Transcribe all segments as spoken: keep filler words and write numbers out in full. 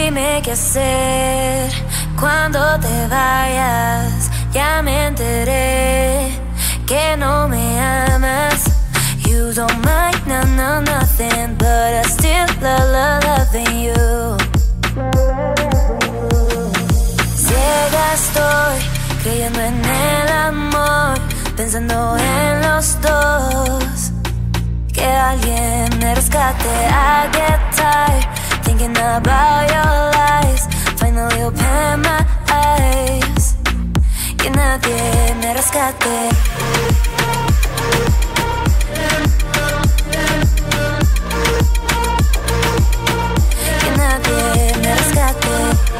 Dime qué hacer cuando te vayas. Ya me enteré que no me amas. You don't mind, no, no, nothing, but I still love, love loving you. Ciega estoy, creyendo en el amor, pensando en los dos. Que alguien me rescate. I get tired thinking about your lies. Finally open my eyes. Que nadie me rescate. Que nadie me rescate.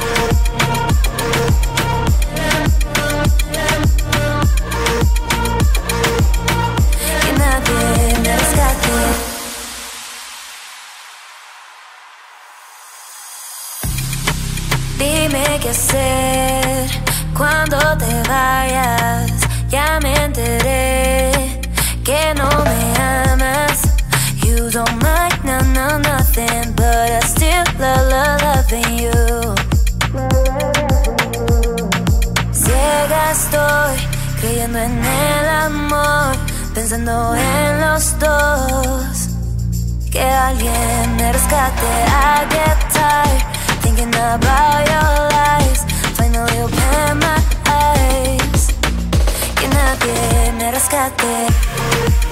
Que nadie me rescate. Dime qué hacer cuando te vayas. Ya me enteré que no me amas. You don't mind, no, no, nothing, but I still love, love loving you. Ciega estoy, creyendo en el amor, pensando en los dos. Que alguien me rescate. I get tired thinking about your lies. Finally open my eyes. Que nadie me rescate.